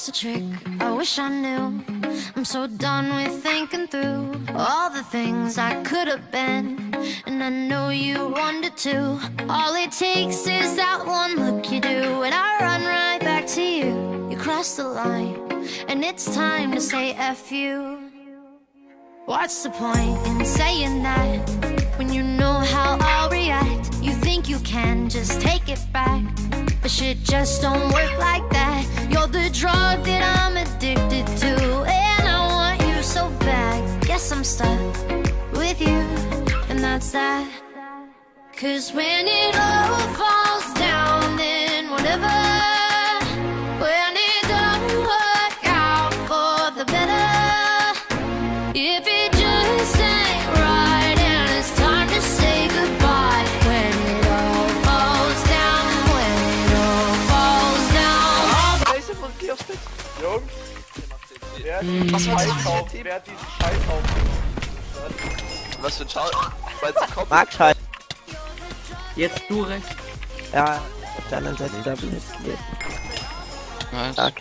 What's the trick? I wish I knew. I'm so done with thinking through all the things I could have been, and I know you wanted to. All it takes is that one look you do, and I run right back to you. You cross the line, and it's time to say F you. What's the point in saying that when you know how I'll react? You think you can just take it back, but shit just don't work like that. You're the drug that I'm addicted to, and I want you so bad. Guess I'm stuck with you, and that's that. 'Cause when it all falls down, then whatever. When it don't work out for the better, if it just ain't right and it's time to say goodbye. When it all falls down, when it all falls down. Scheiße von Kirsten. Jungs. Wer hat diesen Scheißhaufen? Was für ein Schau... Weil sie kommt. Max halt. Jetzt du rechts. Ja, auf der anderen Seite da bin ich jetzt. Nice. Stark.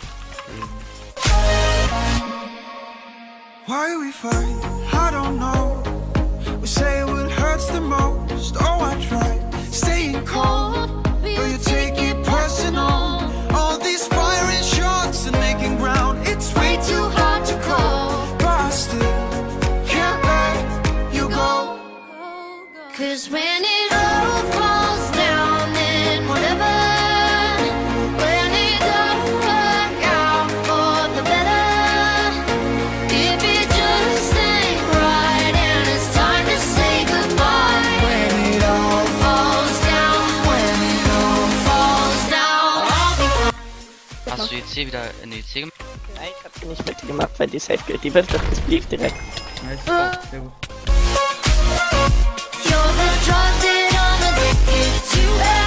Why we fight, I don't know. We say what hurts the most. Oh, I try staying cold, but you take it personal. All these firing shots and making ground, it's way too hard to call. But I still can't let you go. 'Cause when it all falls down, then whatever. When it don't work out for the better, if it just ain't right and it's time to say goodbye. When it all falls down, when it all falls down, I'll be fine. Hast du die C wieder in die C gemacht? Nein, ich hab sie nicht mitgemacht, weil die safe geht. Die wird doch gesplieft direkt. Nice. Oh, sehr gut. You're the drug that I'm addicted to.